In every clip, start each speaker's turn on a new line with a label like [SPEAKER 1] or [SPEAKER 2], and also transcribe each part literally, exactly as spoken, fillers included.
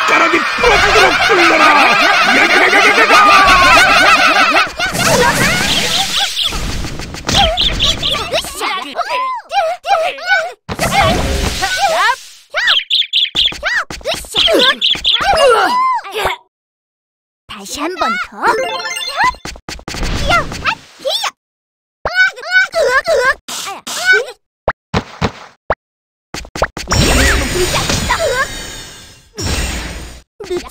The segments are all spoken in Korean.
[SPEAKER 1] 손가락이 부러지도록 굴러라!
[SPEAKER 2] 다시 한 번 더. 늦지?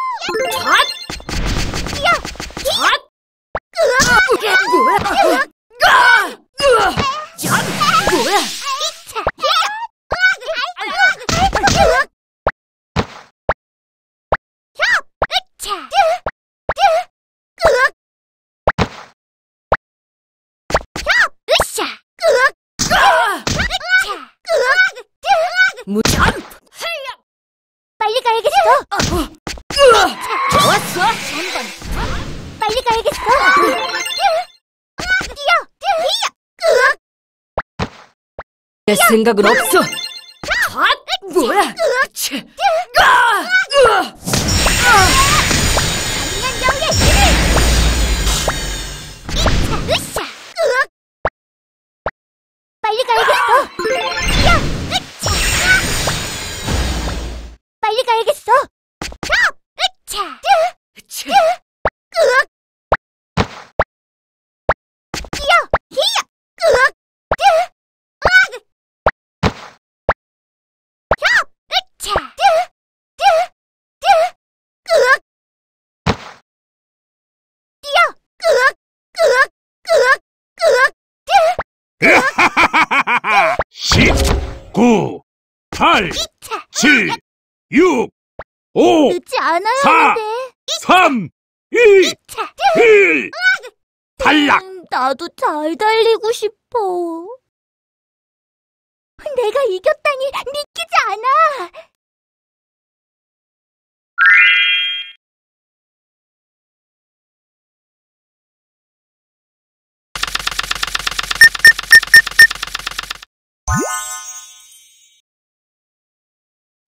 [SPEAKER 3] 무참!
[SPEAKER 2] 빨리 가야겠어.
[SPEAKER 3] 좋았어!
[SPEAKER 2] 한 번 더. 빨리 가야겠어. 뛰어! 뛰어!
[SPEAKER 3] 내 생각은 없어! 뭐야! 치!
[SPEAKER 2] 삼년경의 힘을! 으쌰! 빨리 가야겠어. 뛰어! 으차! 빨리 가야겠어. 으차!
[SPEAKER 3] 치!
[SPEAKER 2] 뛰어! 뛰어! 으차!
[SPEAKER 1] 십, 구, 팔, 칠, 육, 오,
[SPEAKER 2] 늦지 않아야
[SPEAKER 1] 사,
[SPEAKER 2] 하는데.
[SPEAKER 1] 삼, 이, 일. 탈락!
[SPEAKER 2] 음, 나도 잘 달리고 싶어. 내가 이겼다니 믿기지 않아.